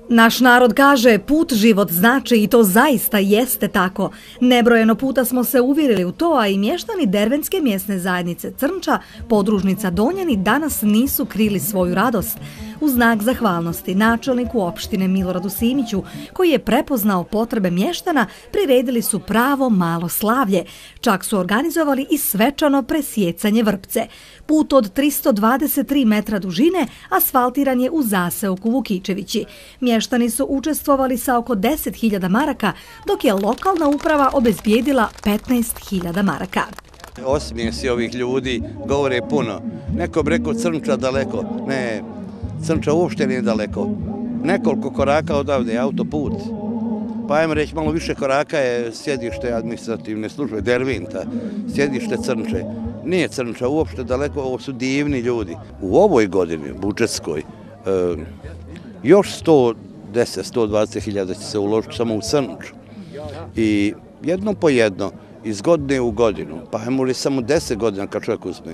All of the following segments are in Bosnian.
Naš narod kaže put život znači i to zaista jeste tako. Nebrojeno puta smo se uvjerili u to, a i mještani Dervenske mjesne zajednice Crnča, podružnica Donjani, danas nisu krili svoju radost. U znak zahvalnosti načelniku opštine Miloradu Simiću, koji je prepoznao potrebe mještana, priredili su pravo malo slavlje. Čak su organizovali i svečano presjecanje vrpce. Put od 323 metra dužine asfaltiran je u zaseoku Vukičevići. Mještani su učestvovali sa oko 10.000 maraka, dok je lokalna uprava obezbijedila 15.000 maraka. Osmijesi ovih ljudi govore puno. Neko bi rekao Crnča daleko. Ne, Crnča uopšte nije daleko. Nekoliko koraka odavde je autoput. Pa ajmo reći, malo više koraka je sjedište administrativne službe Dervinta, sjedište Crnče. Nije Crnča uopšte daleko, ovo su divni ljudi. U ovoj godini, budžetskoj, još 110-120 hiljada će se uložiti samo u Crnču. I jedno po jedno, iz godine u godinu, pa ajmo li samo 10 godina kad čovjek uzme,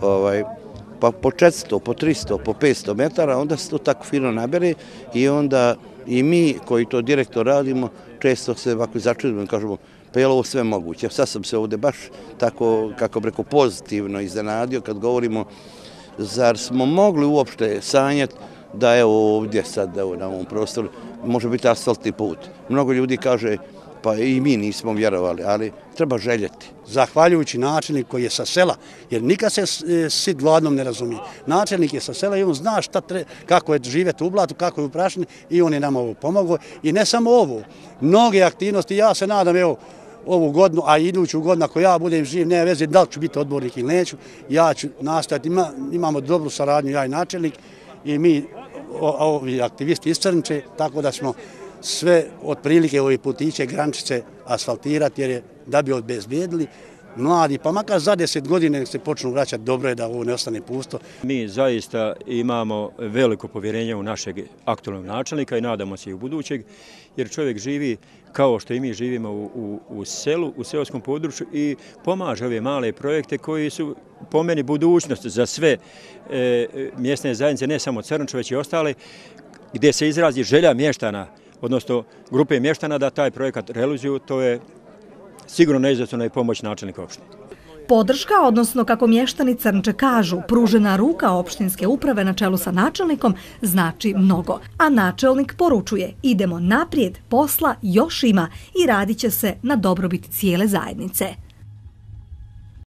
pa po 400, po 300, po 500 metara, onda se to tako fino nabere i onda i mi koji to direktno radimo, često se ovako začudimo i kažemo pa je li ovo sve moguće. Sad sam se ovdje baš tako, kako bi rekao, pozitivno iznenadio kad govorimo zar smo mogli uopšte sanjati da evo ovdje sad evo, na ovom prostoru može biti asfaltni put. Mnogo ljudi kaže pa i mi nismo vjerovali, ali treba željeti. Zahvaljujući načelnik koji je sa sela, jer nikad se sit gladnom ne razumije. Načelnik je sa sela i on zna kako je živjeti u blatu, kako je u prašini i on je nam ovo pomogao. I ne samo ovo, mnoge aktivnosti, ja se nadam evo ovu godinu, a iduću godinu ako ja budem živ, nema veze da li ću biti odbornik ili neću, ja ću nastaviti, imamo dobru saradnju ja i načelnik i mi ovi aktivisti iz Crnče, tako da smo sve otprilike ove putiće, grančice asfaltirati jer je da bi obezbijedili mladi, pa makar za 10 godina nek se počnu vraćati, dobro je da ovo ne ostane pusto. Mi zaista imamo veliko povjerenje u našeg aktualnog načelnika i nadamo se i u budućeg, jer čovjek živi kao što i mi živimo u selu, u seoskom području i pomaže ove male projekte koji su po meni budućnost za sve mjesne zajednice, ne samo Crnče, već i ostale, gdje se izrazi želja mještana, odnosno grupe mještana da taj projekat realizuju, to je sigurno neizvjesna i pomoć načelnika opštine. Podrška, odnosno kako mještani Crnče kažu, pružena ruka opštinske uprave na čelu sa načelnikom znači mnogo. A načelnik poručuje, idemo naprijed, posla još ima i radit će se na dobrobit cijele zajednice.